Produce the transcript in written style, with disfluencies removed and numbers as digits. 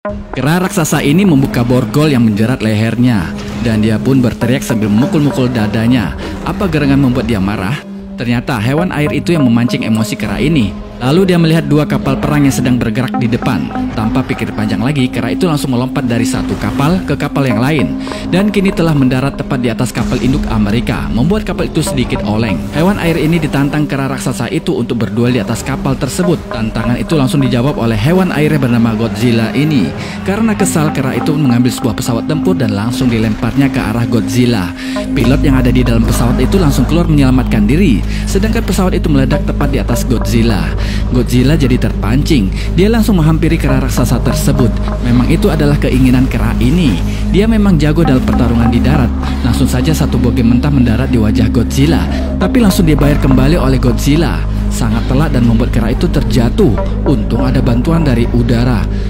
Kera raksasa ini membuka borgol yang menjerat lehernya, dan dia pun berteriak sambil memukul-mukul dadanya. Apa gerangan membuat dia marah? Ternyata hewan air itu yang memancing emosi kera ini. Lalu dia melihat dua kapal perang yang sedang bergerak di depan. Tanpa pikir panjang lagi, kera itu langsung melompat dari satu kapal ke kapal yang lain, dan kini telah mendarat tepat di atas kapal induk Amerika, membuat kapal itu sedikit oleng. Hewan air ini ditantang kera raksasa itu untuk berduel di atas kapal tersebut. Tantangan itu langsung dijawab oleh hewan air bernama Godzilla ini. Karena kesal, kera itu mengambil sebuah pesawat tempur dan langsung dilemparnya ke arah Godzilla. Pilot yang ada di dalam pesawat itu langsung keluar menyelamatkan diri, sedangkan pesawat itu meledak tepat di atas Godzilla. Godzilla jadi terpancing. Dia langsung menghampiri kera raksasa tersebut. Memang itu adalah keinginan kera ini. Dia memang jago dalam pertarungan di darat. Langsung saja satu bogem mentah mendarat di wajah Godzilla, tapi langsung dibayar kembali oleh Godzilla. Sangat telak dan membuat kera itu terjatuh. Untung ada bantuan dari udara.